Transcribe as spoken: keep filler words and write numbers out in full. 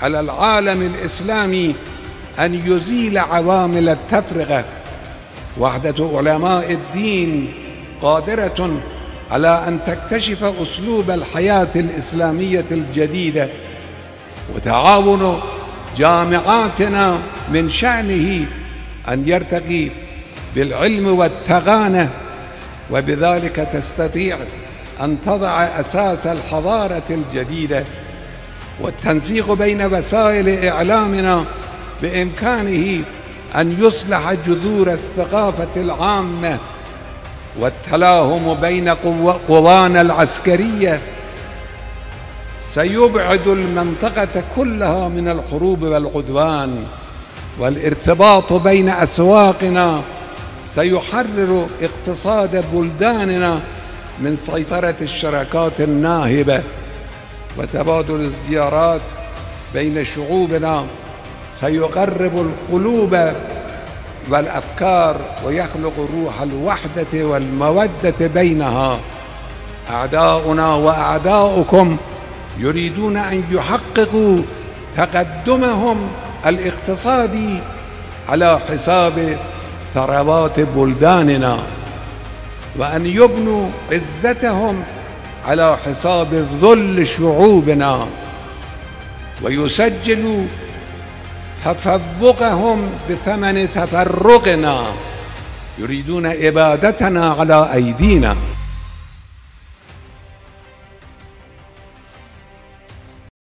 على العالم الإسلامي أن يزيل عوامل التفرقة. وحدة علماء الدين قادرة على أن تكتشف أسلوب الحياة الإسلامية الجديدة، وتعاون جامعاتنا من شأنه أن يرتقي بالعلم والتغانى، وبذلك تستطيع أن تضع أساس الحضارة الجديدة. والتنسيق بين وسائل إعلامنا بإمكانه أن يصلح جذور الثقافة العامة، والتلاهم بين قوانا العسكرية سيبعد المنطقة كلها من الحروب والعدوان. والارتباط بين أسواقنا سيحرر اقتصاد بلداننا من سيطرة الشراكات الناهبة. وتبادل الزيارات بين شعوبنا سيقرب القلوب والأفكار ويخلق روح الوحدة والمودة بينها. أعداؤنا وأعداؤكم يريدون أن يحققوا تقدمهم الاقتصادي على حساب ثروات بلداننا، وأن يبنوا عزتهم على حساب ذل شعوبنا، ويسجلوا تفوقهم بثمن تفرقنا. يريدون إبادتنا على أيدينا.